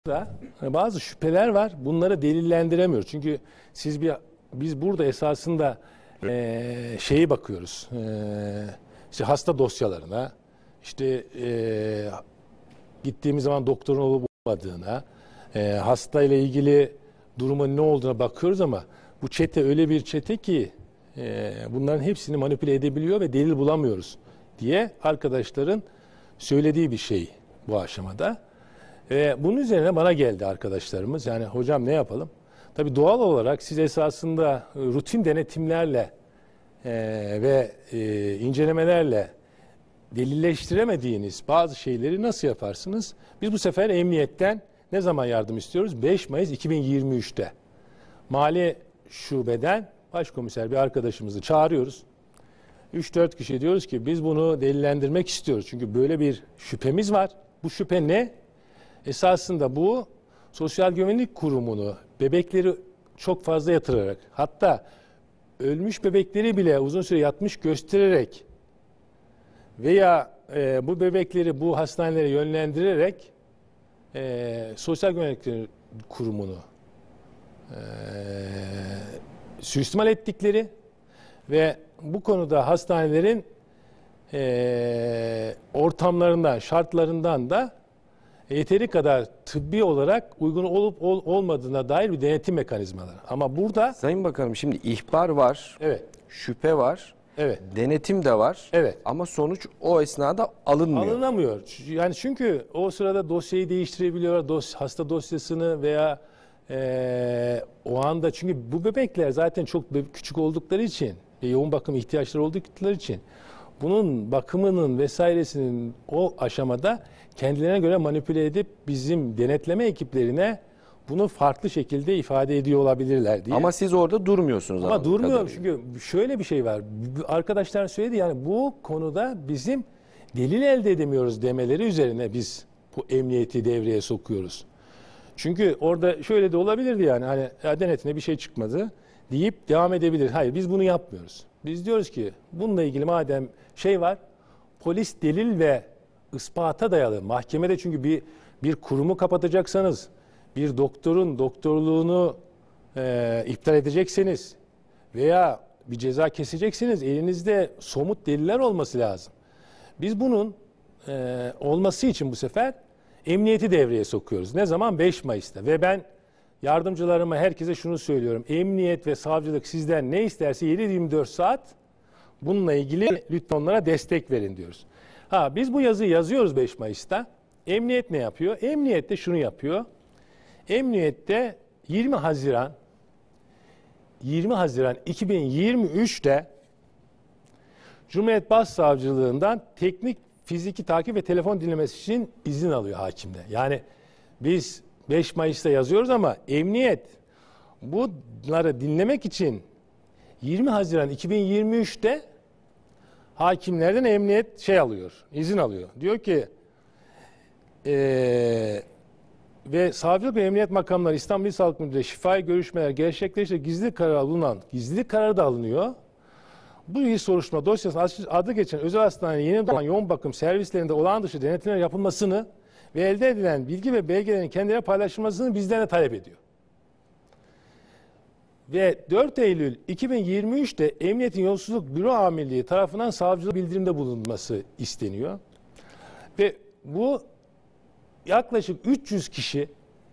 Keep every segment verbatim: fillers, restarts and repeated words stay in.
da bazı şüpheler var. Bunları delillendiremiyoruz. Çünkü siz bir biz burada esasında e, şeyi bakıyoruz. E, işte hasta dosyalarına, işte e, gittiğimiz zaman doktorun olup olmadığına, e, hasta ile ilgili durumun ne olduğuna bakıyoruz ama bu çete öyle bir çete ki e, bunların hepsini manipüle edebiliyor ve delil bulamıyoruz diye arkadaşların söylediği bir şey bu aşamada. Ve bunun üzerine bana geldi arkadaşlarımız. Yani hocam ne yapalım? Tabii doğal olarak siz esasında rutin denetimlerle e, ve e, incelemelerle delilleştiremediğiniz bazı şeyleri nasıl yaparsınız? Biz bu sefer emniyetten ne zaman yardım istiyoruz? beş Mayıs iki bin yirmi üç'te Mali Şube'den başkomiser bir arkadaşımızı çağırıyoruz. üç dört kişi diyoruz ki biz bunu delillendirmek istiyoruz. Çünkü böyle bir şüphemiz var. Bu şüphe ne? Esasında bu Sosyal Güvenlik Kurumu'nu bebekleri çok fazla yatırarak, hatta ölmüş bebekleri bile uzun süre yatmış göstererek veya e, bu bebekleri bu hastanelere yönlendirerek e, Sosyal Güvenlik Kurumu'nu e, suistimal ettikleri ve bu konuda hastanelerin e, ortamlarından, şartlarından da yeteri kadar tıbbi olarak uygun olup ol, olmadığına dair bir denetim mekanizmaları. Ama burada... Sayın Bakanım, şimdi ihbar var, evet, şüphe var, evet, denetim de var, evet, ama sonuç o esnada alınmıyor. Alınamıyor. Yani çünkü o sırada dosyayı değiştirebiliyorlar, dos, hasta dosyasını veya e, o anda, çünkü bu bebekler zaten çok küçük oldukları için ve yoğun bakım ihtiyaçları oldukları için bunun bakımının vesairesinin o aşamada kendilerine göre manipüle edip bizim denetleme ekiplerine bunu farklı şekilde ifade ediyor olabilirler diye. Ama siz orada durmuyorsunuz. Ama durmuyorum çünkü şöyle bir şey var. Arkadaşlar söyledi, yani bu konuda bizim delil elde edemiyoruz demeleri üzerine biz bu emniyeti devreye sokuyoruz. Çünkü orada şöyle de olabilirdi, yani hani denetine bir şey çıkmadı deyip devam edebilir. Hayır, biz bunu yapmıyoruz. Biz diyoruz ki bununla ilgili madem şey var, polis delil ve ispata dayalı mahkemede, çünkü bir bir kurumu kapatacaksanız, bir doktorun doktorluğunu e, iptal edecekseniz veya bir ceza keseceksiniz, elinizde somut deliller olması lazım. Biz bunun e, olması için bu sefer emniyeti devreye sokuyoruz. Ne zaman? beş Mayıs'ta. Ve ben yardımcılarıma, herkese şunu söylüyorum. Emniyet ve savcılık sizden ne isterse yedi yirmi dört saat bununla ilgili lütfen onlara destek verin diyoruz. Ha, biz bu yazıyı yazıyoruz beş Mayıs'ta. Emniyet ne yapıyor? Emniyet de şunu yapıyor. Emniyette yirmi Haziran yirmi Haziran iki bin yirmi üç'te Cumhuriyet Başsavcılığından teknik fiziki takip ve telefon dinlemesi için izin alıyor hakimde. Yani biz beş Mayıs'ta yazıyoruz ama emniyet bunları dinlemek için yirmi Haziran iki bin yirmi üç'te hakimlerden emniyet şey alıyor, izin alıyor. Diyor ki ee, ve savcılık ve emniyet makamları İstanbul İl Sağlık Müdürlüğü şifai görüşmeler gerçekleştiğinde gizli karar alınan, gizli karar da alınıyor. Bu il soruşturma dosyasının adı geçen özel hastane yeni doğan yoğun bakım servislerinde olağan dışı denetimler yapılmasını ve elde edilen bilgi ve belgelerin kendilerine paylaşılmasını bizden de talep ediyor. Ve dört Eylül iki bin yirmi üç'te Emniyetin Yolsuzluk Büro Amirliği tarafından savcılığa bildirimde bulunması isteniyor. Ve bu yaklaşık üç yüz kişi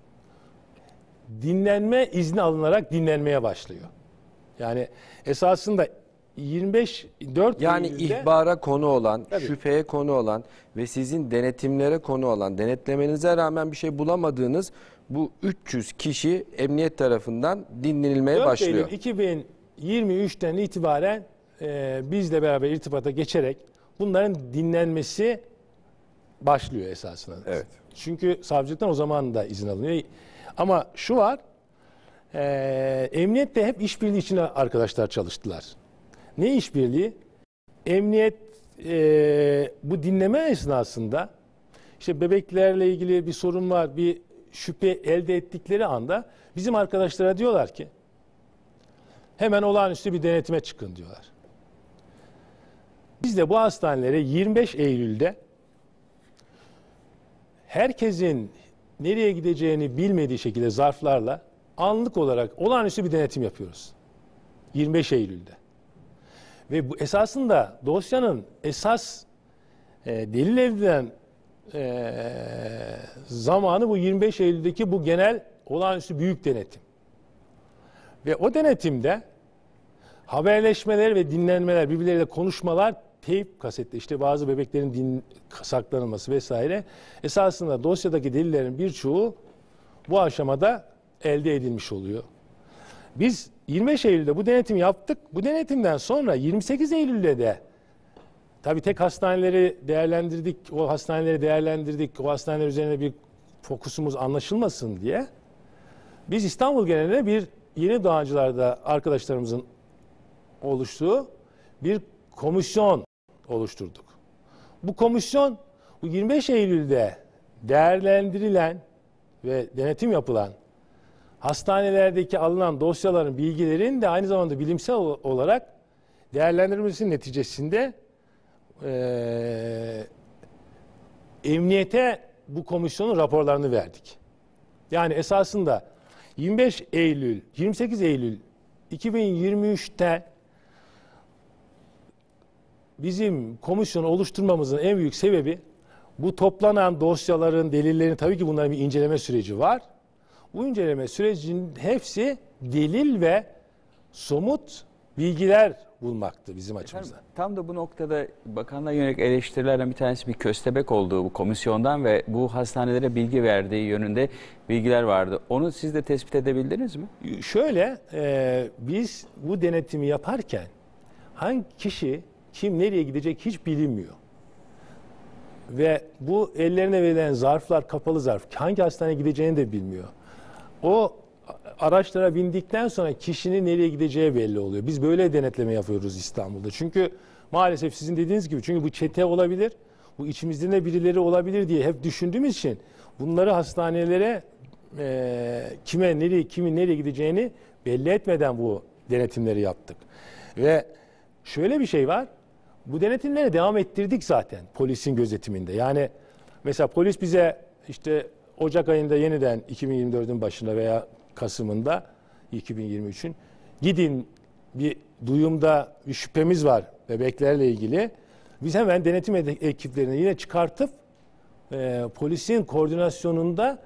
dinlenme izni alınarak dinlenmeye başlıyor. Yani esasında yirmi beş dört yani Eylül'de, ihbara konu olan, tabii, şüpheye konu olan ve sizin denetimlere konu olan, denetlemenize rağmen bir şey bulamadığınız bu üç yüz kişi emniyet tarafından dinlenilmeye başlıyor. dört Eylül iki bin yirmi üç'ten itibaren e, bizle beraber irtibata geçerek bunların dinlenmesi başlıyor esasında. Evet. Çünkü savcılıktan o zaman da izin alınıyor. Ama şu var, e, emniyette hep işbirliği içinde arkadaşlar çalıştılar. Ne işbirliği? Emniyet e, bu dinleme esnasında işte bebeklerle ilgili bir sorun var, bir şüphe elde ettikleri anda bizim arkadaşlara diyorlar ki hemen olağanüstü bir denetime çıkın diyorlar. Biz de bu hastanelere yirmi beş Eylül'de herkesin nereye gideceğini bilmediği şekilde zarflarla anlık olarak olağanüstü bir denetim yapıyoruz. yirmi beş Eylül'de. Ve bu esasında dosyanın esas e, delil edilen e, zamanı bu yirmi beş Eylül'deki bu genel olağanüstü büyük denetim. Ve o denetimde haberleşmeler ve dinlenmeler, birbirleriyle konuşmalar, teyp kasette, işte bazı bebeklerin din, saklanılması vesaire, esasında dosyadaki delillerin birçoğu bu aşamada elde edilmiş oluyor. Biz yirmi beş Eylül'de bu denetimi yaptık. Bu denetimden sonra yirmi sekiz Eylül'de de tabii tek hastaneleri değerlendirdik, o hastaneleri değerlendirdik, o hastaneler üzerine bir fokusumuz anlaşılmasın diye biz İstanbul genelinde bir Yeni Doğancılar'da arkadaşlarımızın oluştuğu bir komisyon oluşturduk. Bu komisyon bu yirmi beş Eylül'de değerlendirilen ve denetim yapılan hastanelerdeki alınan dosyaların, bilgilerin de aynı zamanda bilimsel olarak değerlendirilmesinin neticesinde e, emniyete bu komisyonun raporlarını verdik. Yani esasında yirmi beş Eylül, yirmi sekiz Eylül iki bin yirmi üç'te bizim komisyonu oluşturmamızın en büyük sebebi bu toplanan dosyaların, delillerin, tabii ki bunların bir inceleme süreci var. Bu inceleme sürecinin hepsi delil ve somut bilgiler bulmaktı bizim açımızdan. Efendim, tam da bu noktada bakanlığa yönelik eleştirilerden bir tanesi bir köstebek olduğu bu komisyondan ve bu hastanelere bilgi verdiği yönünde bilgiler vardı. Onu siz de tespit edebildiniz mi? Şöyle, e, biz bu denetimi yaparken hangi kişi kim nereye gidecek hiç bilinmiyor. Ve bu ellerine verilen zarflar kapalı zarf. Hangi hastaneye gideceğini de bilmiyor. O araçlara bindikten sonra kişinin nereye gideceği belli oluyor. Biz böyle denetleme yapıyoruz İstanbul'da. Çünkü maalesef sizin dediğiniz gibi, çünkü bu çete olabilir, bu içimizde de birileri olabilir diye hep düşündüğümüz için bunları hastanelere e, kime nereye kimin nereye gideceğini belli etmeden bu denetimleri yaptık. Ve şöyle bir şey var. Bu denetimleri devam ettirdik zaten polisin gözetiminde. Yani mesela polis bize işte Ocak ayında yeniden iki bin yirmi dört'ün başında veya Kasım'ında iki bin yirmi üç'ün gidin, bir duyumda bir şüphemiz var bebeklerle ilgili. Biz hemen denetim ekiplerini yine çıkartıp e, polisin koordinasyonunda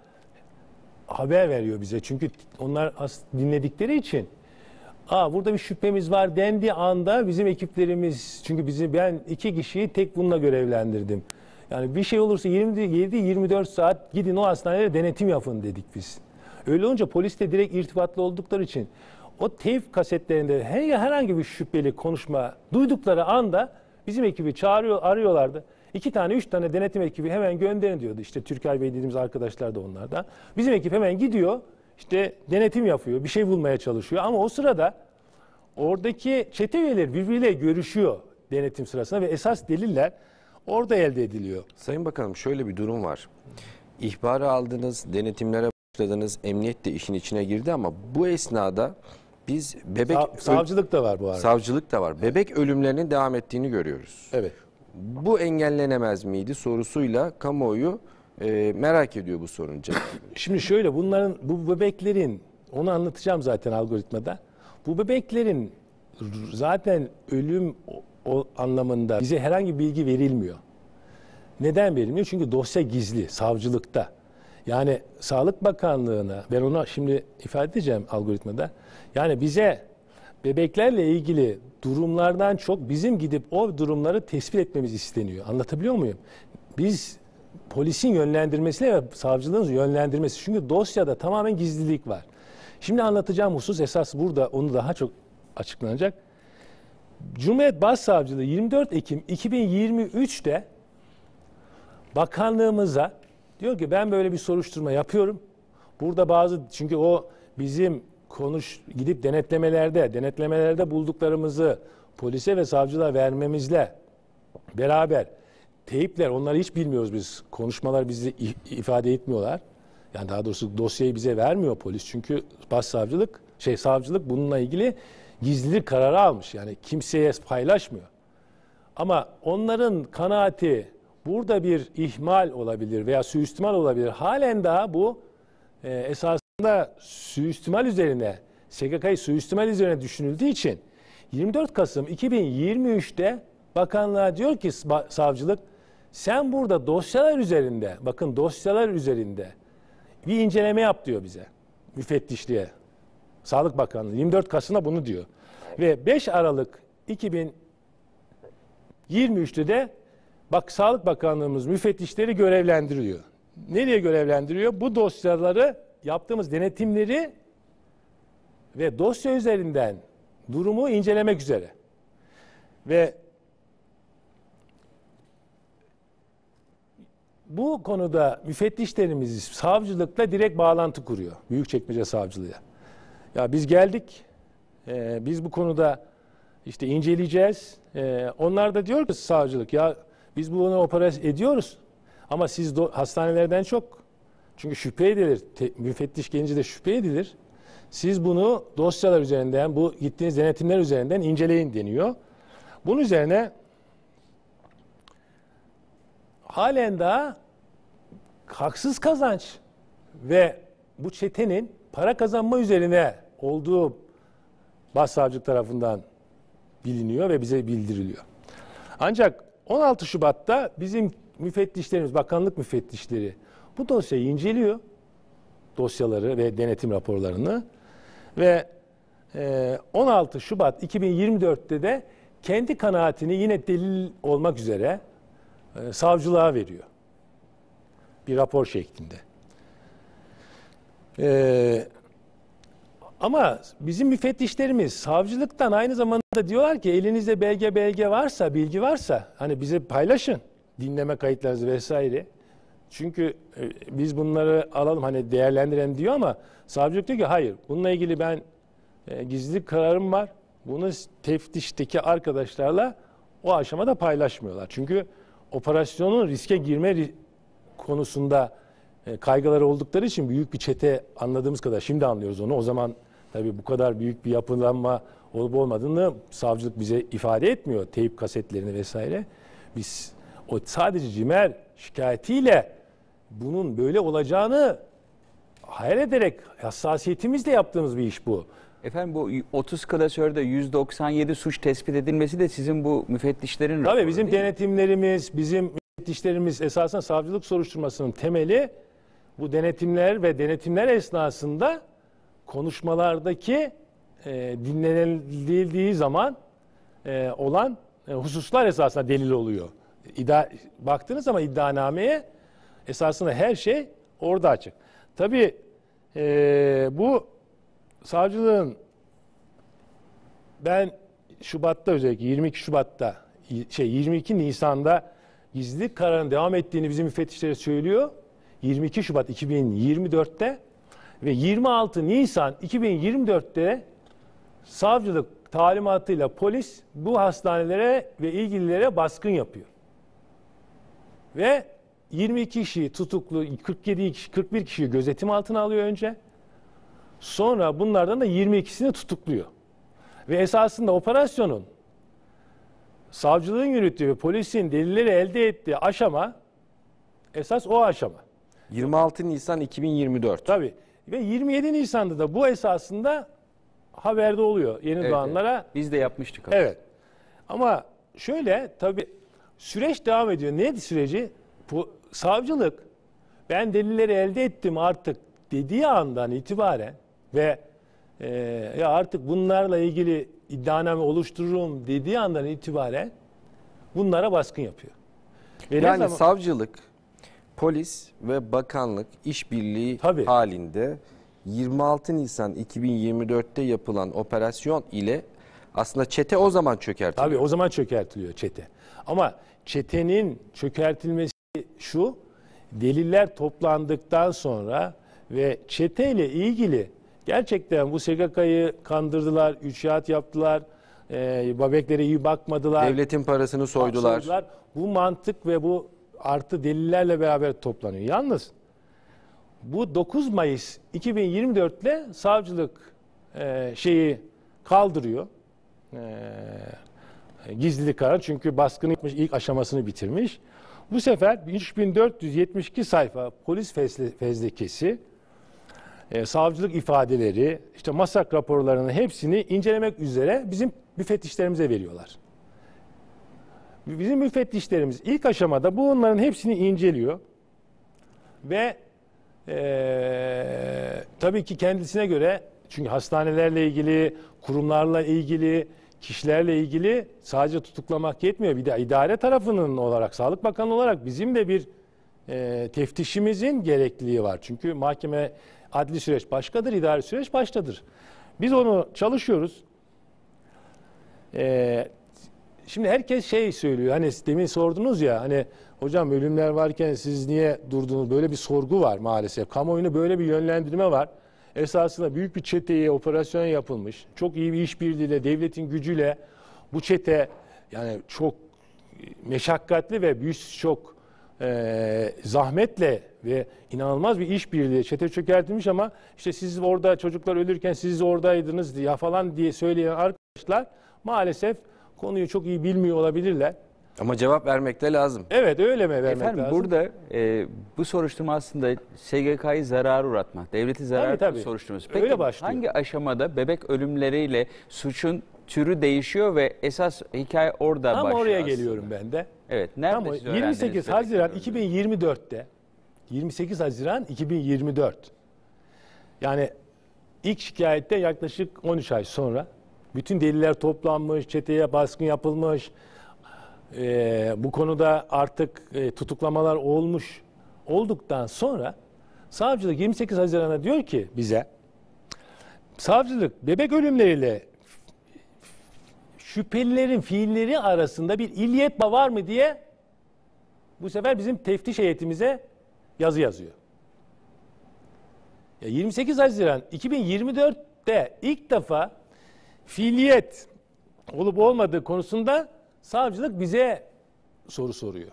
haber veriyor bize. Çünkü onlar dinledikleri için Aa, burada bir şüphemiz var dendiği anda bizim ekiplerimiz, çünkü bizi ben iki kişiyi tek bununla görevlendirdim. Yani bir şey olursa yirmi yedi yirmi dört saat gidin o hastanelere denetim yapın dedik biz. Öyle olunca polisle direkt irtibatlı oldukları için o teyp kasetlerinde herhangi bir şüpheli konuşma duydukları anda bizim ekibi çağırıyor, arıyorlardı. İki tane, üç tane denetim ekibi hemen gönderin diyordu. İşte Türker Bey dediğimiz arkadaşlar da onlardan. Bizim ekip hemen gidiyor, işte denetim yapıyor, bir şey bulmaya çalışıyor. Ama o sırada oradaki çete üyeleri birbiriyle görüşüyor denetim sırasında ve esas deliller orada elde ediliyor. Sayın Bakanım, şöyle bir durum var. İhbarı aldınız, denetimlere başladınız, emniyet de işin içine girdi ama bu esnada biz bebek... Sav, savcılık da var bu arada. Savcılık da var. Bebek ölümlerinin devam ettiğini görüyoruz. Evet. Bu engellenemez miydi sorusuyla kamuoyu e, merak ediyor bu sorunun cevabını. Şimdi şöyle, bunların, bu bebeklerin, onu anlatacağım zaten algoritmada. Bu bebeklerin zaten ölüm o, o anlamında bize herhangi bir bilgi verilmiyor. Neden verilmiyor? Çünkü dosya gizli, savcılıkta. Yani Sağlık Bakanlığı'na, ben onu şimdi ifade edeceğim algoritmada. Yani bize bebeklerle ilgili durumlardan çok bizim gidip o durumları tespit etmemiz isteniyor. Anlatabiliyor muyum? Biz polisin yönlendirmesiyle ve savcılığın yönlendirmesi. Çünkü dosyada tamamen gizlilik var. Şimdi anlatacağım husus esas burada, onu daha çok açıklanacak. Cumhuriyet Başsavcılığı yirmi dört Ekim iki bin yirmi üç'te bakanlığımıza diyor ki ben böyle bir soruşturma yapıyorum. Burada bazı, çünkü o bizim konuş gidip denetlemelerde, denetlemelerde bulduklarımızı polise ve savcılığa vermemizle beraber teyipler, onları hiç bilmiyoruz biz. Konuşmalar bizi ifade etmiyorlar. Yani daha doğrusu dosyayı bize vermiyor polis. Çünkü başsavcılık, şey savcılık bununla ilgili gizlilik kararı almış. Yani kimseye paylaşmıyor. Ama onların kanaati burada bir ihmal olabilir veya suistimal olabilir. Halen daha bu e, esasında suistimal üzerine, S G K'yı suistimal üzerine düşünüldüğü için yirmi dört Kasım iki bin yirmi üç'te bakanlığa diyor ki savcılık, sen burada dosyalar üzerinde, bakın dosyalar üzerinde bir inceleme yap diyor bize, müfettişliğe. Sağlık Bakanlığı yirmi dört Kasım'da bunu diyor. Ve beş Aralık iki bin yirmi üç'te de bak Sağlık Bakanlığımız müfettişleri görevlendiriyor. Nereye görevlendiriyor? Bu dosyaları, yaptığımız denetimleri ve dosya üzerinden durumu incelemek üzere. Ve bu konuda müfettişlerimiz savcılıkla direkt bağlantı kuruyor. Büyükçekmece Savcılığı'ya. Ya biz geldik, e, biz bu konuda işte inceleyeceğiz. E, onlar da diyor ki savcılık, ya biz bunu operasyon ediyoruz ama siz do, hastanelerden çok, çünkü şüphe edilir, te, müfettiş gelince de şüphe edilir. Siz bunu dosyalar üzerinden, bu gittiğiniz denetimler üzerinden inceleyin deniyor. Bunun üzerine halen daha haksız kazanç ve bu çetenin para kazanma üzerine olduğu başsavcılık tarafından biliniyor ve bize bildiriliyor. Ancak on altı Şubat'ta bizim müfettişlerimiz, bakanlık müfettişleri bu dosyayı inceliyor. Dosyaları ve denetim raporlarını ve on altı Şubat iki bin yirmi dört'te de kendi kanaatini yine delil olmak üzere savcılığa veriyor. Bir rapor şeklinde. Ee, ama bizim müfettişlerimiz savcılıktan aynı zamanda diyorlar ki elinizde belge belge varsa, bilgi varsa hani bize paylaşın. Dinleme kayıtlarınızı vesaire. Çünkü e, biz bunları alalım hani değerlendirelim diyor ama savcılık diyor ki hayır. Bununla ilgili ben e, gizlilik kararım var. Bunu teftişteki arkadaşlarla o aşamada paylaşmıyorlar. Çünkü operasyonun riske girme konusunda e, kaygıları oldukları için büyük bir çete, anladığımız kadar şimdi anlıyoruz onu. O zaman tabii bu kadar büyük bir yapılanma olup olmadığını savcılık bize ifade etmiyor. Teyp kasetlerini vesaire. Biz o sadece CİMER şikayetiyle bunun böyle olacağını hayal ederek hassasiyetimizle yaptığımız bir iş bu. Efendim bu otuz klasörde yüz doksan yedi suç tespit edilmesi de sizin bu müfettişlerin raporu. Tabii bizim denetimlerimiz, bizim müfettişlerimiz esasında savcılık soruşturmasının temeli bu denetimler ve denetimler esnasında konuşmalardaki e, dinlenildiği zaman e, olan e, hususlar esasında delil oluyor. İddia, baktığınız zaman iddianameye esasında her şey orada açık. Tabii e, bu savcılığın ben Şubat'ta özellikle yirmi iki Şubat'ta şey yirmi iki Nisan'da gizlilik kararının devam ettiğini bizim müfettişlere söylüyor. yirmi iki Şubat iki bin yirmi dört'te ve yirmi altı Nisan iki bin yirmi dört'te savcılık talimatıyla polis bu hastanelere ve ilgililere baskın yapıyor. Ve yirmi iki kişi tutuklu, kırk yedi kişi, kırk bir kişiyi gözetim altına alıyor önce. Sonra bunlardan da yirmi ikisini tutukluyor. Ve esasında operasyonun savcılığın yürüttüğü ve polisin delilleri elde ettiği aşama esas o aşama. yirmi altı Nisan iki bin yirmi dört. Tabii. Ve yirmi yedi Nisan'da da bu esasında haberde oluyor yeni Evet, doğanlara. evet. Biz de yapmıştık. Abi. Evet. Ama şöyle tabii süreç devam ediyor. Neydi süreci? Bu savcılık ben delilleri elde ettim artık dediği andan itibaren ve e, ya artık bunlarla ilgili iddianame oluştururum dediği andan itibaren bunlara baskın yapıyor. Ve Yani zaman, savcılık, polis ve bakanlık işbirliği Tabii. halinde yirmi altı Nisan iki bin yirmi dört'te yapılan operasyon ile aslında çete o zaman çökertiliyor. Tabii o zaman çökertiliyor çete. Ama çetenin çökertilmesi şu, deliller toplandıktan sonra ve çeteyle ilgili gerçekten bu S G K'yı kandırdılar, üçyat yaptılar, e, bebeklere iyi bakmadılar. Devletin parasını soydular. soydular. Bu mantık ve bu artı delillerle beraber toplanıyor. Yalnız bu dokuz Mayıs iki bin yirmi dört'le savcılık e, şeyi kaldırıyor. E, gizlilik kararı çünkü baskının ilk aşamasını bitirmiş. bu sefer üç bin dört yüz yetmiş iki sayfa polis fezlekesi, e, savcılık ifadeleri, işte masak raporlarının hepsini incelemek üzere bizim müfettişlerimize veriyorlar. Bizim müfettişlerimiz ilk aşamada bunların hepsini inceliyor ve e, tabii ki kendisine göre, çünkü hastanelerle ilgili, kurumlarla ilgili, kişilerle ilgili sadece tutuklamak yetmiyor. Bir de idare tarafının olarak, Sağlık Bakanı olarak bizim de bir e, teftişimizin gerekliliği var. Çünkü mahkeme, adli süreç başkadır, idari süreç başkadır. Biz onu çalışıyoruz. E, şimdi herkes şey söylüyor, hani demin sordunuz ya, hani hocam ölümler varken siz niye durdunuz? Böyle bir sorgu var maalesef. Kamuoyunu böyle bir yönlendirme var. Esasında büyük bir çeteye operasyon yapılmış. Çok iyi bir işbirliğiyle, devletin gücüyle bu çete, yani çok meşakkatli ve büyük çok e, zahmetle ve inanılmaz bir işbirliği çete çökertilmiş, ama işte siz orada çocuklar ölürken siz oradaydınız ya falan diye söyleyen arkadaşlar maalesef konuyu çok iyi bilmiyor olabilirler. Ama cevap vermek de lazım. Evet, öyle mi vermek Efendim, lazım? burada e, bu soruşturma aslında S G K'yı zarar uğratma, devleti zarar Tabii, tabii. soruşturması. Öyle Peki başlıyor. hangi aşamada bebek ölümleriyle suçun türü değişiyor ve esas hikaye orada Tam başlıyor oraya aslında? geliyorum ben de. Evet, nerede Tam o- siz yirmi öğrendiniz sekiz bebek Haziran ölümlerini? iki bin yirmi dört'te yirmi sekiz Haziran iki bin yirmi dört, yani ilk şikayette yaklaşık on üç ay sonra bütün deliller toplanmış, çeteye baskın yapılmış, ee, bu konuda artık e, tutuklamalar olmuş olduktan sonra savcılık yirmi sekiz Haziran'da diyor ki bize, savcılık bebek ölümleriyle şüphelilerin fiilleri arasında bir illiyet bağı var mı diye bu sefer bizim teftiş heyetimize yazı yazıyor. Ya yirmi sekiz Haziran iki bin yirmi dört'te ilk defa fiiliyet olup olmadığı konusunda savcılık bize soru soruyor.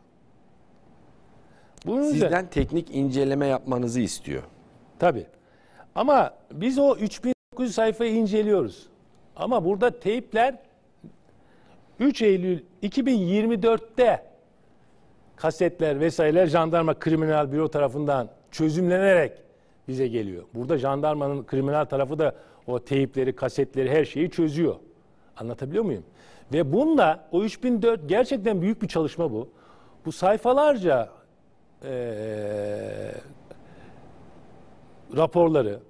Bunun üzerine- Sizden teknik inceleme yapmanızı istiyor. Tabii. Ama biz o üç bin dokuz yüz sayfayı inceliyoruz. Ama burada teypler üç Eylül iki bin yirmi dört'te kasetler vesaireler Jandarma Kriminal Büro tarafından çözümlenerek bize geliyor. Burada jandarmanın kriminal tarafı da o teypleri, kasetleri, her şeyi çözüyor. Anlatabiliyor muyum? Ve bununla o üç bin dört gerçekten büyük bir çalışma bu. Bu sayfalarca ee, raporları,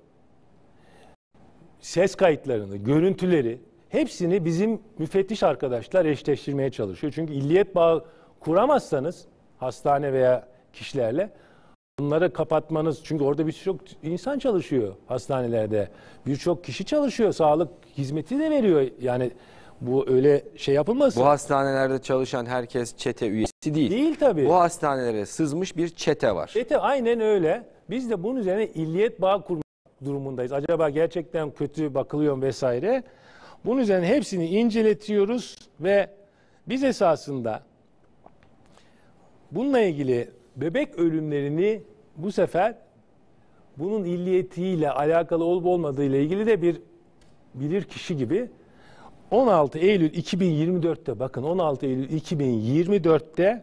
ses kayıtlarını, görüntüleri hepsini bizim müfettiş arkadaşlar eşleştirmeye çalışıyor. Çünkü illiyet bağı kuramazsanız hastane veya kişilerle bunları kapatmanız, çünkü orada birçok insan çalışıyor hastanelerde. Birçok kişi çalışıyor, sağlık hizmeti de veriyor. Yani bu öyle şey yapılmasın. Bu hastanelerde çalışan herkes çete üyesi değil. Değil tabii. Bu hastanelere sızmış bir çete var. Çete aynen öyle. Biz de bunun üzerine illiyet bağı kurmak durumundayız. Acaba gerçekten kötü bakılıyor mu vesaire. Bunun üzerine hepsini inceletiyoruz ve biz esasında bununla ilgili bebek ölümlerini bu sefer bunun illiyetiyle alakalı olup olmadığı ile ilgili de bir bilir kişi gibi on altı Eylül iki bin yirmi dört'te, bakın on altı Eylül iki bin yirmi dört'te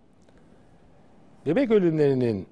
bebek ölümlerinin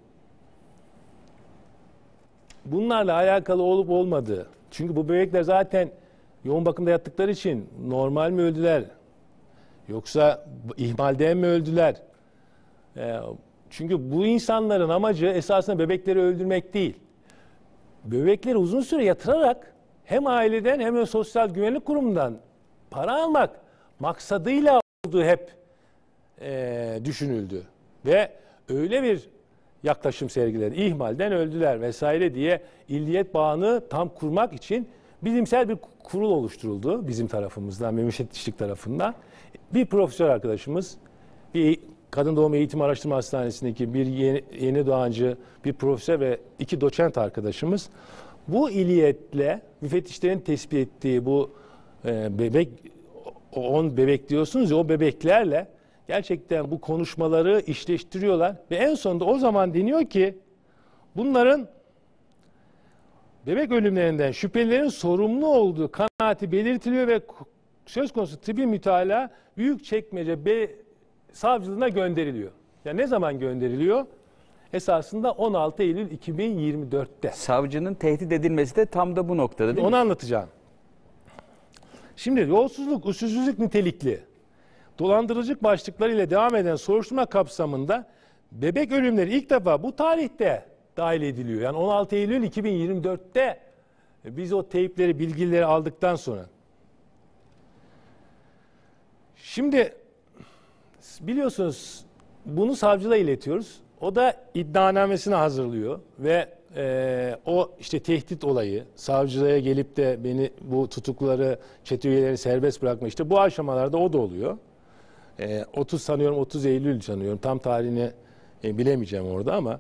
bunlarla alakalı olup olmadığı, çünkü bu bebekler zaten yoğun bakımda yattıkları için normal mi öldüler yoksa ihmalden mi öldüler? Ee, çünkü bu insanların amacı esasında bebekleri öldürmek değil. Bebekleri uzun süre yatırarak hem aileden hem de sosyal güvenlik kurumundan para almak maksadıyla olduğu hep e, düşünüldü. Ve öyle bir yaklaşım sergiledi. İhmalden öldüler vesaire diye illiyet bağını tam kurmak için bilimsel bir kurul oluşturuldu bizim tarafımızdan, müfettişlik tarafından. Bir profesör arkadaşımız, bir Kadın Doğum Eğitim Araştırma Hastanesi'ndeki bir yeni, yeni doğancı, bir profesör ve iki doçent arkadaşımız bu illiyetle müfettişlerin tespit ettiği bu e, bebek, on bebek diyorsunuz ya, o bebeklerle gerçekten bu konuşmaları işleştiriyorlar ve en sonunda o zaman deniyor ki bunların bebek ölümlerinden şüphelilerin sorumlu olduğu kanaati belirtiliyor ve söz konusu tıbbi mütalaa Büyükçekmece B savcılığına gönderiliyor. Ya ne zaman gönderiliyor? Esasında on altı Eylül iki bin yirmi dört'te. Savcının tehdit edilmesi de tam da bu noktada değil Onu mi? anlatacağım. Şimdi yolsuzluk, usulsüzlük nitelikli dolandırıcılık başlıklarıyla devam eden soruşturma kapsamında bebek ölümleri ilk defa bu tarihte dahil ediliyor. Yani on altı Eylül iki bin yirmi dört'te biz o teypleri, bilgileri aldıktan sonra. Şimdi biliyorsunuz bunu savcılığa iletiyoruz. O da iddianamesini hazırlıyor ve e, o işte tehdit olayı, savcılığa gelip de beni bu tutukluları, çete üyelerini serbest bırakma, işte bu aşamalarda o da oluyor. E, otuz sanıyorum otuz Eylül sanıyorum, tam tarihini e, bilemeyeceğim orada ama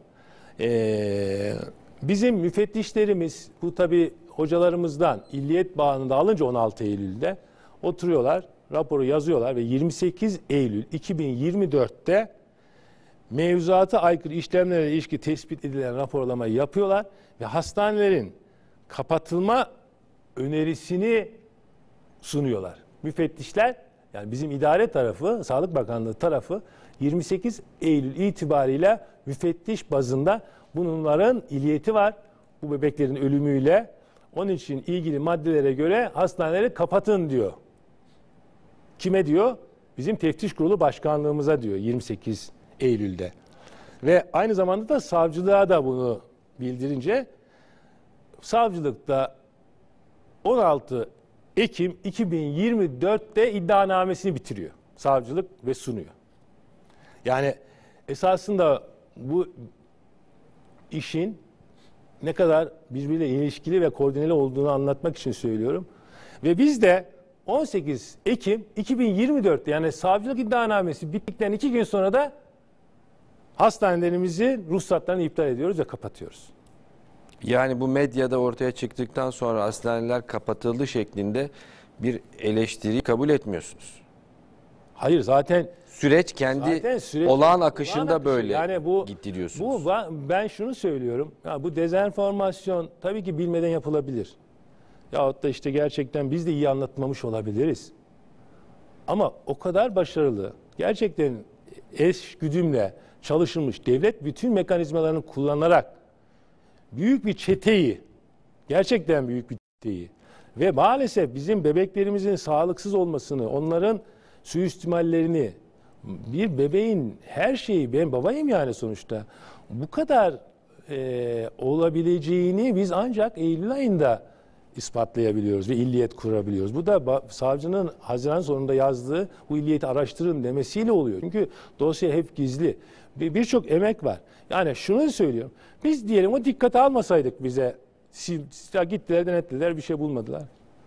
e, bizim müfettişlerimiz bu tabii hocalarımızdan illiyet bağında alınca on altı Eylül'de oturuyorlar, raporu yazıyorlar ve yirmi sekiz Eylül iki bin yirmi dört'te mevzuata aykırı işlemlere ilişkin tespit edilen raporlamayı yapıyorlar ve hastanelerin kapatılma önerisini sunuyorlar. Müfettişler, yani bizim idare tarafı, Sağlık Bakanlığı tarafı yirmi sekiz Eylül itibariyle müfettiş bazında bunların illiyeti var bu bebeklerin ölümüyle. Onun için ilgili maddelere göre hastaneleri kapatın diyor. Kime diyor? Bizim teftiş kurulu başkanlığımıza diyor yirmi sekiz Eylül'de. Ve aynı zamanda da savcılığa da bunu bildirince savcılıkta on altı Ekim iki bin yirmi dört'te iddianamesini bitiriyor. Savcılık ve sunuyor. Yani esasında bu işin ne kadar birbiriyle ilişkili ve koordineli olduğunu anlatmak için söylüyorum. Ve biz de on sekiz Ekim iki bin yirmi dört'te, yani savcılık iddianamesi bittikten iki gün sonra da hastanelerimizin ruhsatlarını iptal ediyoruz ve kapatıyoruz. Yani bu medyada ortaya çıktıktan sonra hastaneler kapatıldı şeklinde bir eleştiri kabul etmiyorsunuz. Hayır, zaten Süreç kendi zaten süreç- olağan akışında olağan akışı. böyle yani bu, gitti diyorsunuz. Bu ben şunu söylüyorum. Ya bu dezenformasyon tabii ki bilmeden yapılabilir. Yahut da işte gerçekten biz de iyi anlatmamış olabiliriz. Ama o kadar başarılı, gerçekten eş güdümle çalışılmış, devlet bütün mekanizmalarını kullanarak büyük bir çeteyi, gerçekten büyük bir çeteyi ve maalesef bizim bebeklerimizin sağlıksız olmasını, onların suistimallerini, bir bebeğin her şeyi, ben babayım yani sonuçta, bu kadar e, olabileceğini biz ancak Eylül ayında ispatlayabiliyoruz ve illiyet kurabiliyoruz. Bu da savcının Haziran sonunda yazdığı bu illiyeti araştırın demesiyle oluyor. Çünkü dosya hep gizli. Birçok emek var. Yani şunu söylüyorum. Biz diyelim o dikkate almasaydık bize, gittiler denetlediler, bir şey bulmadılar.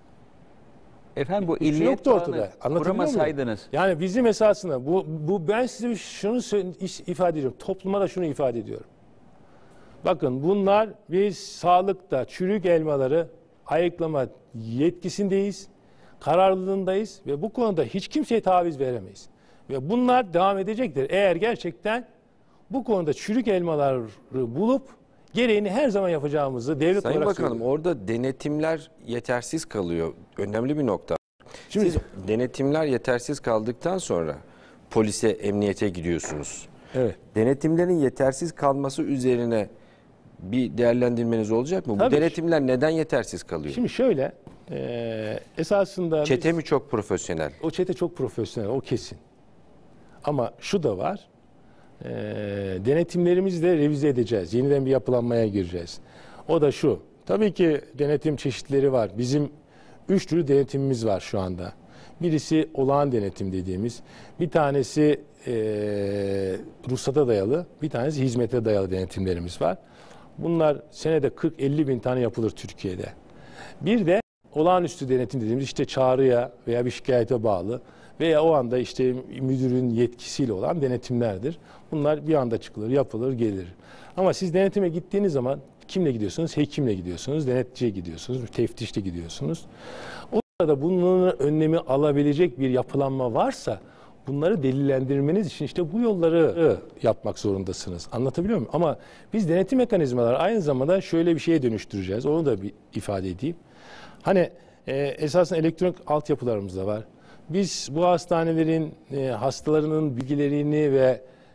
Efendim bu Hiç illiyet yoktu ortada. bağını Anlatabiliyor muyum? kuramasaydınız. Yani bizim esasında bu, bu ben size şunu ifade ediyorum. Topluma da şunu ifade ediyorum. Bakın bunlar, biz sağlıkta çürük elmaları ayıklama yetkisindeyiz, kararlılığındayız ve bu konuda hiç kimseye taviz veremeyiz. Ve bunlar devam edecektir. Eğer gerçekten bu konuda çürük elmaları bulup gereğini her zaman yapacağımızı devlet Sayın olarak Bakanım, söylüyorum. orada denetimler yetersiz kalıyor. Önemli bir nokta. Şimdi, Siz denetimler yetersiz kaldıktan sonra polise, emniyete gidiyorsunuz. evet. Denetimlerin yetersiz kalması üzerine bir değerlendirmeniz olacak mı? Tabii. Bu denetimler neden yetersiz kalıyor? Şimdi şöyle, e, esasında Çete biz- mi çok profesyonel? o çete çok profesyonel, o kesin. Ama şu da var, e, denetimlerimizi de revize edeceğiz. Yeniden bir yapılanmaya gireceğiz. O da şu, tabii ki denetim çeşitleri var. Bizim üç türlü denetimimiz var şu anda. Birisi olağan denetim dediğimiz, bir tanesi e, ruhsata dayalı, bir tanesi hizmete dayalı denetimlerimiz var. Bunlar senede kırk elli bin tane yapılır Türkiye'de. Bir de olağanüstü denetim dediğimiz, işte çağrıya veya bir şikayete bağlı veya o anda işte müdürün yetkisiyle olan denetimlerdir. Bunlar bir anda çıkılır, yapılır, gelir. Ama siz denetime gittiğiniz zaman kimle gidiyorsunuz? Hekimle gidiyorsunuz, denetçiye gidiyorsunuz, teftişle gidiyorsunuz. O sırada bunların önlemi alabilecek bir yapılanma varsa bunları delillendirmeniz için işte bu yolları yapmak zorundasınız. Anlatabiliyor muyum? Ama biz denetim mekanizmaları aynı zamanda şöyle bir şeye dönüştüreceğiz. Onu da bir ifade edeyim. Hani e, esasında elektronik altyapılarımız da var. Biz bu hastanelerin e, hastalarının bilgilerini ve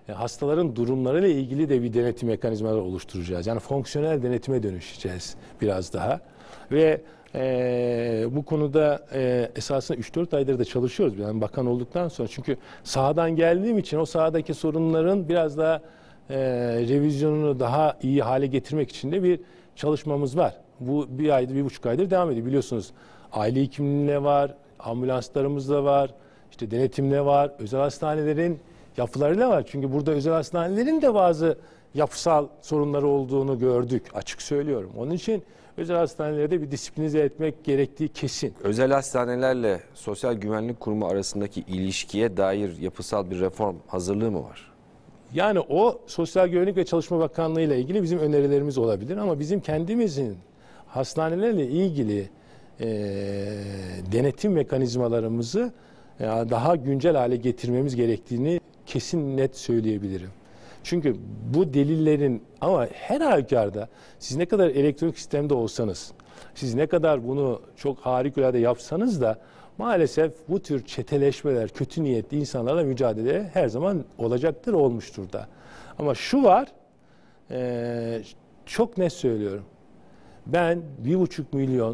e, hastaların durumlarıyla ilgili de bir denetim mekanizmaları oluşturacağız. Yani fonksiyonel denetime dönüşeceğiz biraz daha. Ve e, bu konuda e, esasında üç dört aydır da çalışıyoruz. Yani bakan olduktan sonra. Çünkü sahadan geldiğim için o sahadaki sorunların biraz daha e, revizyonunu daha iyi hale getirmek için de bir çalışmamız var. Bu bir aydır, bir buçuk aydır devam ediyor. Biliyorsunuz aile hekimliğine var, ambulanslarımız da var, işte denetimle var, özel hastanelerin yapılarıyla var. Çünkü burada özel hastanelerin de bazı yapısal sorunları olduğunu gördük. Açık söylüyorum. Onun için özel hastanelerde bir disiplinize etmek gerektiği kesin. Özel hastanelerle Sosyal Güvenlik Kurumu arasındaki ilişkiye dair yapısal bir reform hazırlığı mı var? Yani o Sosyal Güvenlik ve Çalışma Bakanlığı ile ilgili bizim önerilerimiz olabilir ama bizim kendimizin hastanelerle ilgili e, denetim mekanizmalarımızı e, daha güncel hale getirmemiz gerektiğini kesin net söyleyebilirim. Çünkü bu delillerin ama her halükarda siz ne kadar elektronik sistemde olsanız, siz ne kadar bunu çok harikulade yapsanız da maalesef bu tür çeteleşmeler, kötü niyetli insanlarla mücadele her zaman olacaktır, olmuştur da. Ama şu var, e, çok net söylüyorum. Ben bir buçuk milyon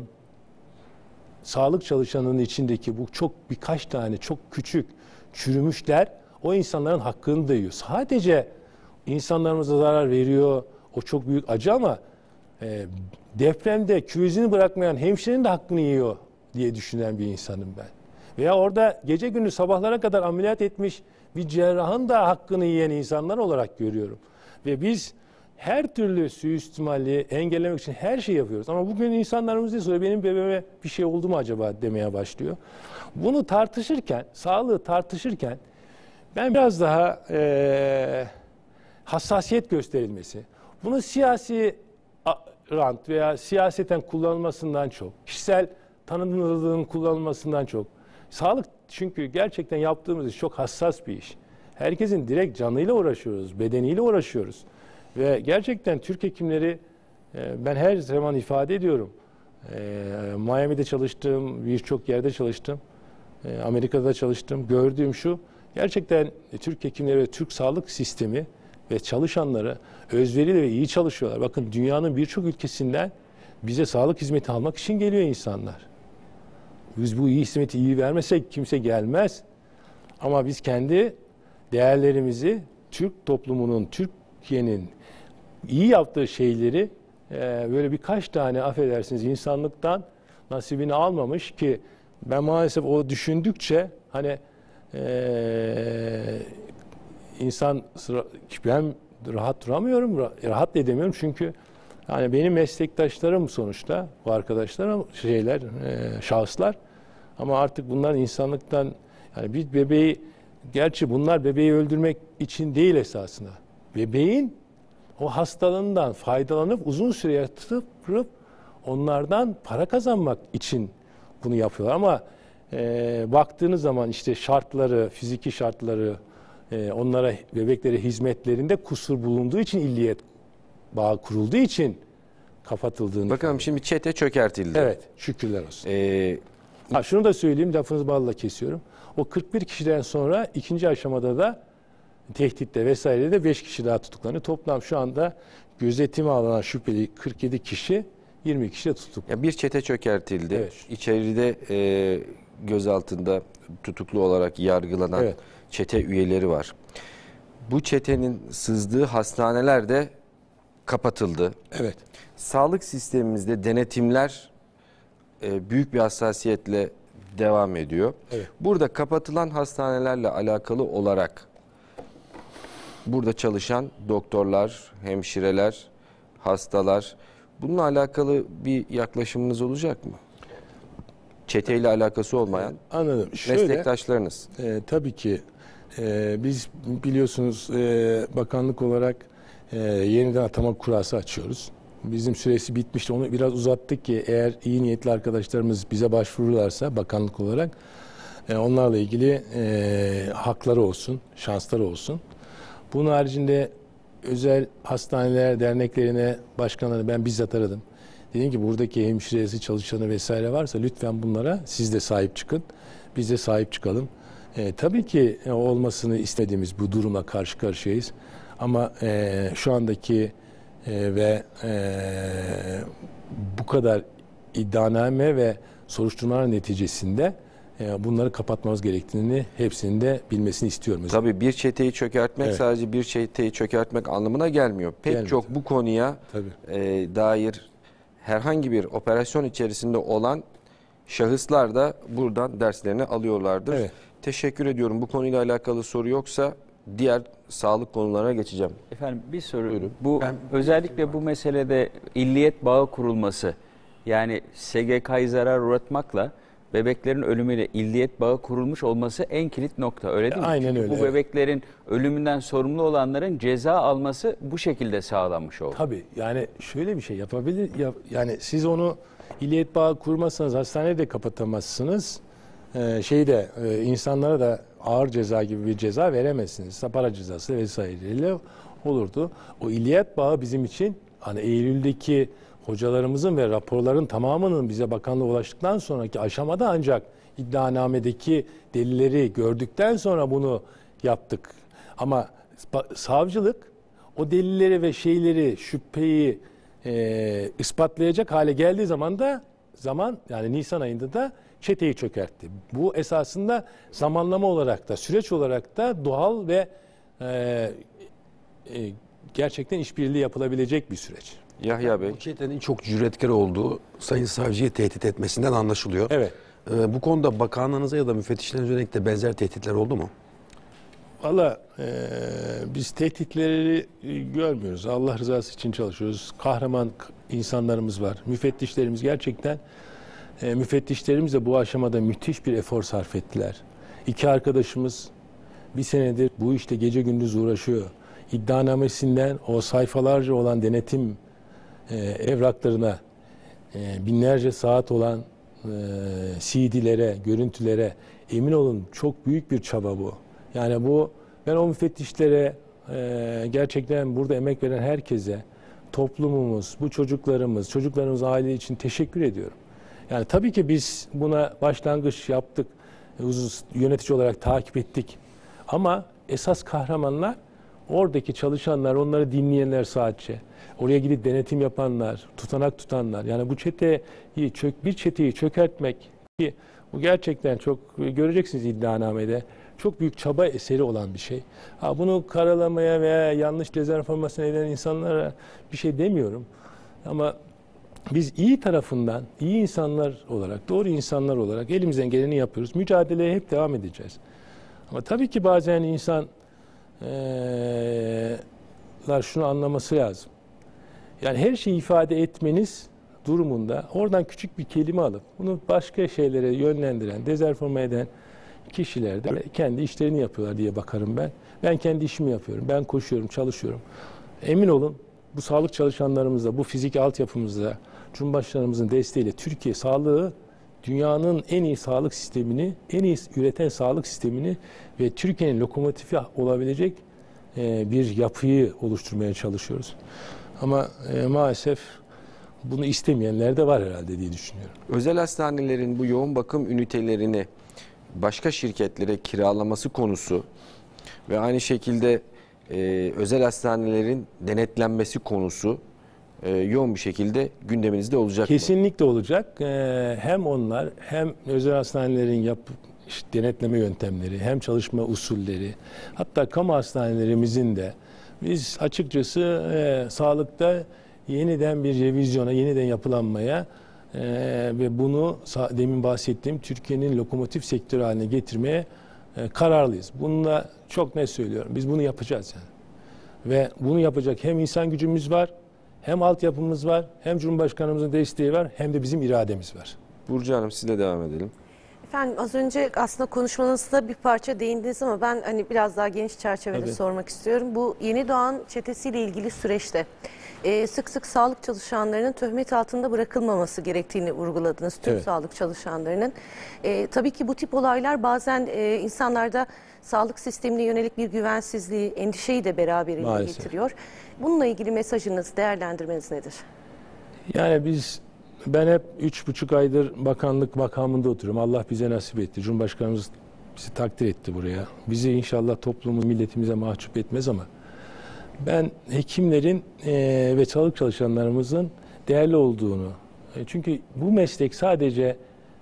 sağlık çalışanının içindeki bu çok birkaç tane çok küçük çürümüşler o insanların hakkını da yiyor. Sadece insanlarımıza zarar veriyor, o çok büyük acı ama e, depremde küvezini bırakmayan hemşirenin de hakkını yiyor diye düşünen bir insanım ben. Veya orada gece gündüz sabahlara kadar ameliyat etmiş bir cerrahın da hakkını yiyen insanlar olarak görüyorum. Ve biz her türlü suistimali engellemek için her şeyi yapıyoruz. Ama bugün insanlarımız ne soruyor? Benim bebeğime bir şey oldu mu acaba demeye başlıyor. Bunu tartışırken, sağlığı tartışırken ben biraz daha e, hassasiyet gösterilmesi, bunu siyasi rant veya siyaseten kullanılmasından çok, kişisel tanınırlığın kullanılmasından çok, sağlık çünkü gerçekten yaptığımız iş çok hassas bir iş. Herkesin direkt canıyla uğraşıyoruz, bedeniyle uğraşıyoruz. Ve gerçekten Türk hekimleri, ben her zaman ifade ediyorum, Miami'de çalıştım, birçok yerde çalıştım, Amerika'da çalıştım, gördüğüm şu, gerçekten Türk hekimleri ve Türk sağlık sistemi ve çalışanları özverili ve iyi çalışıyorlar. Bakın dünyanın birçok ülkesinden bize sağlık hizmeti almak için geliyor insanlar. Biz bu iyi hizmeti iyi vermesek kimse gelmez. Ama biz kendi değerlerimizi, Türk toplumunun, Türkiye'nin iyi yaptığı şeyleri e, böyle birkaç tane affedersiniz insanlıktan nasibini almamış ki ben maalesef o düşündükçe hani e, insan ben rahat duramıyorum, rahat edemiyorum çünkü yani benim meslektaşlarım sonuçta bu arkadaşlar şeyler, e, şahıslar ama artık bunlar insanlıktan yani bir bebeği gerçi bunlar bebeği öldürmek için değil esasında. Bebeğin o hastalığından faydalanıp uzun süre yatıp onlardan para kazanmak için bunu yapıyorlar ama e, baktığınız zaman işte şartları, fiziki şartları e, onlara bebeklere hizmetlerinde kusur bulunduğu için illiyet bağı kurulduğu için kapatıldığını. Bakalım şimdi çete çökertildi. Evet, şükürler olsun. Ee, ha, şunu da söyleyeyim, lafınızı balla kesiyorum. O kırk bir kişiden sonra ikinci aşamada da tehditle vesairede beş kişi daha tutuklanıyor. Toplam şu anda gözetime alınan şüpheli kırk yedi kişi, yirmi kişi de tutuklu. Ya bir çete çökertildi. Evet. İçeride e, gözaltında tutuklu olarak yargılanan Evet. çete üyeleri var. Bu çetenin sızdığı hastaneler de kapatıldı. Evet. Sağlık sistemimizde denetimler e, büyük bir hassasiyetle devam ediyor. Evet. Burada kapatılan hastanelerle alakalı olarak burada çalışan doktorlar, hemşireler, hastalar bununla alakalı bir yaklaşımınız olacak mı? Çeteyle alakası olmayan Anladım. Şöyle, meslektaşlarınız. E, tabii ki e, biz biliyorsunuz e, bakanlık olarak e, yeniden atama kurası açıyoruz. Bizim süresi bitmişti. Onu biraz uzattık ki eğer iyi niyetli arkadaşlarımız bize başvururlarsa bakanlık olarak e, onlarla ilgili e, hakları olsun, şansları olsun. Bunun haricinde özel hastaneler, derneklerine, başkanlarına ben bizzat aradım. Dedim ki buradaki hemşiresi, çalışanı vesaire varsa lütfen bunlara siz de sahip çıkın. Biz de sahip çıkalım. E, tabii ki e, olmasını istediğimiz bu durumla karşı karşıyayız. Ama e, şu andaki e, ve e, bu kadar iddianame ve soruşturmalar neticesinde e, bunları kapatmamız gerektiğini hepsinin de bilmesini istiyorum. Tabii bir çeteyi çökertmek Evet. sadece bir çeteyi çökertmek anlamına gelmiyor. Pek Gelmiyor. çok bu konuya Tabii. e, dair herhangi bir operasyon içerisinde olan şahıslar da buradan derslerini alıyorlardır. Evet. Teşekkür ediyorum. Bu konuyla alakalı soru yoksa diğer sağlık konularına geçeceğim. Efendim bir soru. Buyurun. Bu Ben- özellikle bu meselede illiyet bağı kurulması, yani S G K'yı zarar uğratmakla bebeklerin ölümüyle illiyet bağı kurulmuş olması en kilit nokta, öyle değil mi? Aynen Çünkü öyle, bu evet. bebeklerin ölümünden sorumlu olanların ceza alması bu şekilde sağlanmış oldu. Tabii yani şöyle bir şey yapabilir. yap- Yani siz onu illiyet bağı kurmazsanız hastanede de kapatamazsınız. Ee, şeyde e, insanlara da ağır ceza gibi bir ceza veremezsiniz. Para cezası vesaireyle olurdu. O illiyet bağı bizim için hani Eylül'deki hocalarımızın ve raporların tamamının bize bakanlığa ulaştıktan sonraki aşamada ancak iddianamedeki delilleri gördükten sonra bunu yaptık. Ama ba- savcılık o delilleri ve şeyleri, şüpheyi e, ispatlayacak hale geldiği zaman da zaman yani Nisan ayında da çeteyi çökertti. Bu esasında zamanlama olarak da süreç olarak da doğal ve e, e, gerçekten işbirliği yapılabilecek bir süreç. Yahya Bey. Bu çetenin çok cüretkar olduğu Sayın Savcıyı tehdit etmesinden anlaşılıyor. Evet. Ee, bu konuda bakanlığınıza ya da müfettişlerinize yönelik de benzer tehditler oldu mu? Valla e, biz tehditleri e, görmüyoruz. Allah rızası için çalışıyoruz. Kahraman k- insanlarımız var. Müfettişlerimiz gerçekten e, müfettişlerimiz de bu aşamada müthiş bir efor sarf ettiler. İki arkadaşımız bir senedir bu işte gece gündüz uğraşıyor. İddianamesinden o sayfalarca olan denetim e, evraklarına e, binlerce saat olan e, C D'lere, görüntülere emin olun çok büyük bir çaba bu. Yani bu ben o müfettişlere e, gerçekten burada emek veren herkese, toplumumuz, bu çocuklarımız, çocuklarımız aile için teşekkür ediyorum. Yani tabii ki biz buna başlangıç yaptık, uzun yönetici olarak takip ettik. Ama esas kahramanlar oradaki çalışanlar, onları dinleyenler sadece. Oraya gidip denetim yapanlar, tutanak tutanlar. Yani bu çeteyi çök, bir çeteyi çökertmek ki bu gerçekten çok göreceksiniz iddianamede. Çok büyük çaba eseri olan bir şey. Ha, bunu karalamaya veya yanlış dezenformasyon eden insanlara bir şey demiyorum. Ama biz iyi tarafından, iyi insanlar olarak, doğru insanlar olarak elimizden geleni yapıyoruz. Mücadeleye hep devam edeceğiz. Ama tabii ki bazen insan eee, lar şunu anlaması lazım. Yani her şeyi ifade etmeniz durumunda oradan küçük bir kelime alıp bunu başka şeylere yönlendiren, dezenforme eden kişiler de kendi işlerini yapıyorlar diye bakarım ben. Ben kendi işimi yapıyorum. Ben koşuyorum, çalışıyorum. Emin olun bu sağlık çalışanlarımızla, bu fizik altyapımızla, Cumhurbaşkanımızın desteğiyle Türkiye sağlığı dünyanın en iyi sağlık sistemini, en iyi üreten sağlık sistemini ve Türkiye'nin lokomotifi olabilecek e, bir yapıyı oluşturmaya çalışıyoruz. Ama e, maalesef bunu istemeyenler de var herhalde diye düşünüyorum. Özel hastanelerin bu yoğun bakım ünitelerini başka şirketlere kiralaması konusu ve aynı şekilde e, özel hastanelerin denetlenmesi konusu e, yoğun bir şekilde gündeminizde olacak mı? Kesinlikle olacak. Ee, hem onlar hem özel hastanelerin yap, işte denetleme yöntemleri, hem çalışma usulleri, hatta kamu hastanelerimizin de biz açıkçası e, sağlıkta yeniden bir revizyona, yeniden yapılanmaya e, ve bunu demin bahsettiğim Türkiye'nin lokomotif sektörü haline getirmeye e, kararlıyız. Bununla çok net söylüyorum. Biz bunu yapacağız yani. Ve bunu yapacak hem insan gücümüz var, hem altyapımız var, hem Cumhurbaşkanımızın desteği var, hem de bizim irademiz var. Burcu Hanım sizle devam edelim. Efendim az önce aslında konuşmanızda bir parça değindiniz ama ben hani biraz daha geniş çerçevede Tabii. sormak istiyorum. Bu yeni doğan çetesiyle ilgili süreçte e, sık sık sağlık çalışanlarının töhmet altında bırakılmaması gerektiğini vurguladınız. Tüm Evet. sağlık çalışanlarının. E, tabii ki bu tip olaylar bazen e, insanlarda sağlık sistemine yönelik bir güvensizliği, endişeyi de beraberinde Maalesef. getiriyor. Bununla ilgili mesajınız, değerlendirmeniz nedir? Yani biz, ben hep üç buçuk aydır bakanlık makamında oturuyorum. Allah bize nasip etti. Cumhurbaşkanımız Bizi takdir etti buraya. Bizi inşallah toplumumuz, milletimize mahcup etmez ama ben hekimlerin e, ve sağlık çalışanlarımızın değerli olduğunu, e, çünkü bu meslek sadece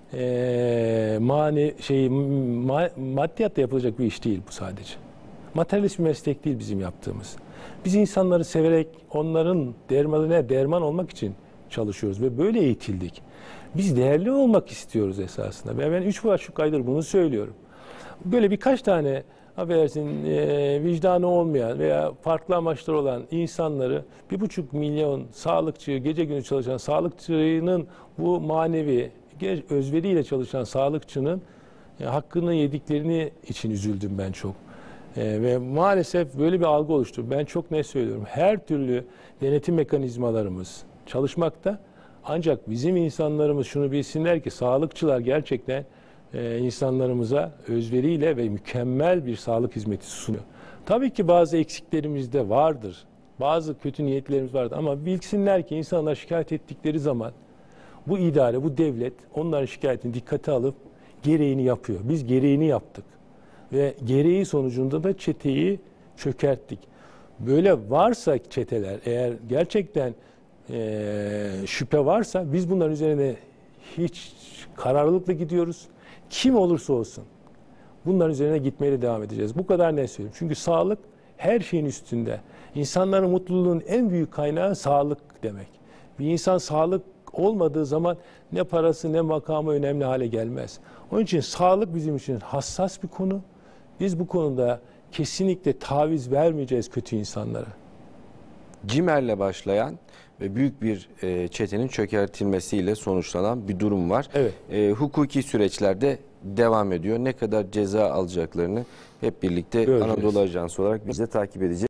e, mani şey ma, maddiyatla yapılacak bir iş değil bu sadece. Materyalist bir meslek değil bizim yaptığımız. Biz insanları severek onların dermanına derman olmak için çalışıyoruz ve böyle eğitildik. Biz değerli olmak istiyoruz esasında. Ve ben üç buçuk aydır bunu söylüyorum. Böyle birkaç tane affedersin e, vicdanı olmayan veya farklı amaçları olan insanları bir buçuk milyon sağlıkçı, gece gündüz çalışan sağlıkçının bu manevi özveriyle çalışan sağlıkçının e, hakkını yediklerini için üzüldüm ben çok. E, ve maalesef böyle bir algı oluştu. Ben çok net söylüyorum. Her türlü denetim mekanizmalarımız çalışmakta. Ancak bizim insanlarımız şunu bilsinler ki sağlıkçılar gerçekten e, insanlarımıza özveriyle ve mükemmel bir sağlık hizmeti sunuyor. Tabii ki bazı eksiklerimiz de vardır. Bazı kötü niyetlerimiz vardır ama bilsinler ki insanlar şikayet ettikleri zaman bu idare, bu devlet onların şikayetini dikkate alıp gereğini yapıyor. Biz gereğini yaptık ve gereği sonucunda da çeteyi çökerttik. Böyle varsa çeteler, eğer gerçekten e, şüphe varsa biz bunların üzerine hiç kararlılıkla gidiyoruz. Kim olursa olsun bunların üzerine gitmeye de devam edeceğiz. Bu kadar ne söyleyeyim? Çünkü sağlık her şeyin üstünde. İnsanların mutluluğunun en büyük kaynağı sağlık demek. Bir insan sağlık olmadığı zaman ne parası ne makamı önemli hale gelmez. Onun için sağlık bizim için hassas bir konu. Biz bu konuda kesinlikle taviz vermeyeceğiz kötü insanlara. CİMER'le başlayan ve büyük bir e, çetenin çökertilmesiyle sonuçlanan bir durum var. Evet. E, hukuki süreçlerde devam ediyor. Ne kadar ceza alacaklarını hep birlikte Göreceğiz. Anadolu Ajansı olarak biz de takip edeceğiz.